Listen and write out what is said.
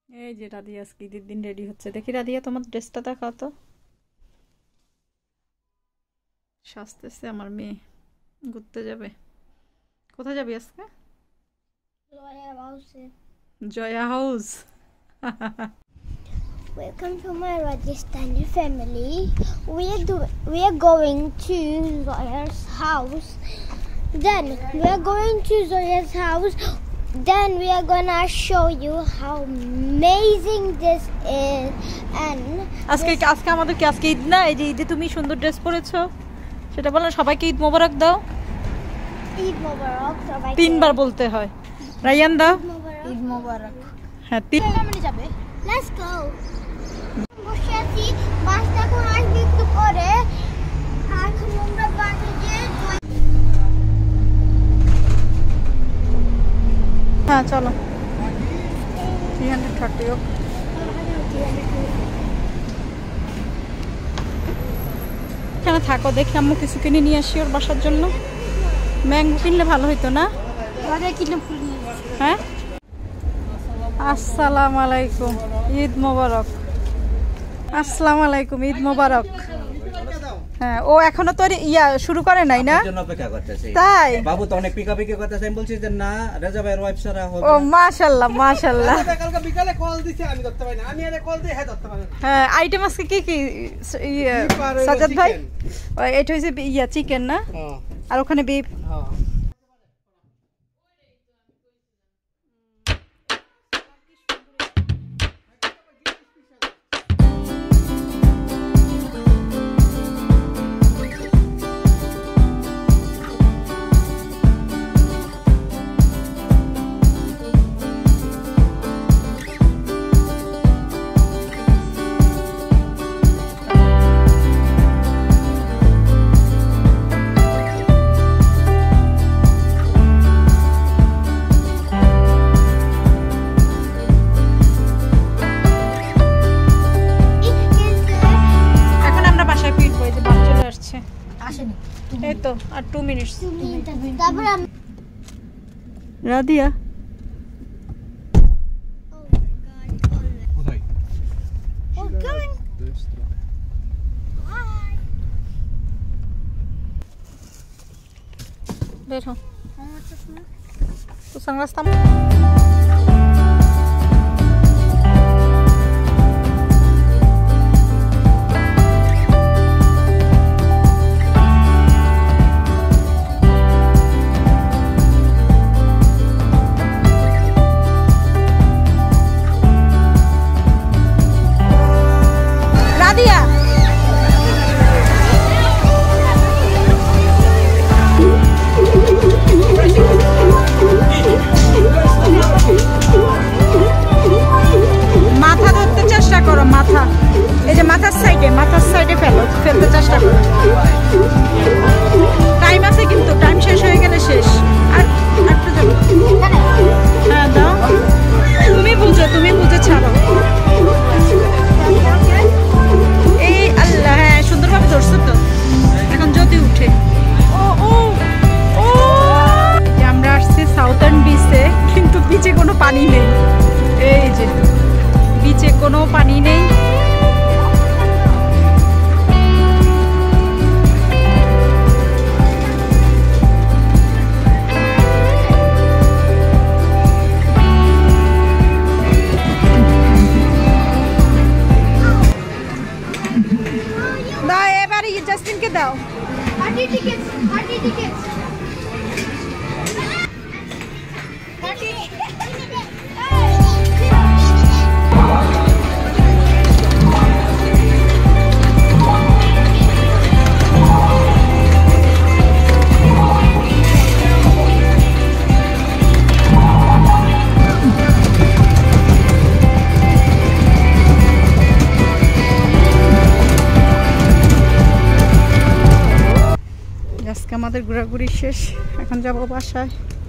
এই যে রাদিয়া আজকে ঈদের দিন রেডি হচ্ছে। দেখি রাদিয়া তোমার ড্রেসটা দেখাও তো। সাজতেছে আমার মেয়ে, ঘুরতে যাবে। কোথায় যাবি আজকে? Jaya house. Welcome to my Rajasthani family. We are going to Zoya's house. Then we are going to Zoya's house. Then we are gonna show you how amazing this is. And আজকে আমাদেরকে আজকে ঈদ না, এই যে ঈদে তুমি সুন্দর ড্রেস পরেছো সেটা বলো, সবাইকে ঈদ মোবারক দাও। ঈদ মোবারক সবাইকে। তিনবার বলতে হয়। রায়ান দাও ঈদ মোবারক। হ্যাঁ, তিন। যাবে। Let's go. বসে আছি, বাসটা কোন আসবে একটু পরে। এখন আমরা বাসে যে হ্যাঁ চলো। 330 হোক। এখানে থাকো, দেখি আম্মু কিছু কিনে নিয়ে আসি ওর বাসার জন্য। ম্যাঙ্গো কিনলে ভালো হইতো না? হ্যাঁ। আসসালামু আলাইকুম, ঈদ মোবারক। আসসালামু আলাইকুম, ঈদ মোবারক। হ্যাঁ, ও এখনো তো শুরু করে নাই না, তাই বাবু তো অনেক পিকাপিকি করতেছে। আমি বলছি যে না, রাজা ভাইয়ের ওয়াইফ সারা হবে। ও মাশাআল্লাহ মাশাআল্লাহ। কালকে বিকালে কল দিছে, আমি ধরতে পারি না। আমি আরে কল দিই, হ্যাঁ ধরতে পারি না। হ্যাঁ, আইটেম আজকে কি কি সাজাদ ভাই? এটা হইছে চিকেন না? হ্যাঁ। আর ওখানে বিফ। হ্যাঁ। এই তো আর 2 মিনিটস। তারপর রাদিয়া কোথায়? বের হও তো সানগ্লাস তাম। মাথা ধরতে চেষ্টা করো, মাথা এই যে মাথার সাইডে ফেলতে চেষ্টা করো। টাইম আছে কিন্তু, টাইম শেষ হয়ে গেলে শেষ। আর একটু যাবো। হ্যাঁ দাও, তুমি বুঝে ছাড়ো। এই আল্লাহ, হ্যাঁ সুন্দরভাবে ধরছো তো। এখন যদি উঠে ও ও ও। আমরা আসছি সাউথার্ন বিচে, কিন্তু বিচে কোনো পানি নেই। এই যে বিচে কোনো পানি নেই। দাও এবার জাস্টিনকে দাও। পার্টি টিকেটস আজকে আমাদের ঘোরাঘুরি শেষ, এখন যাবো বাসায়।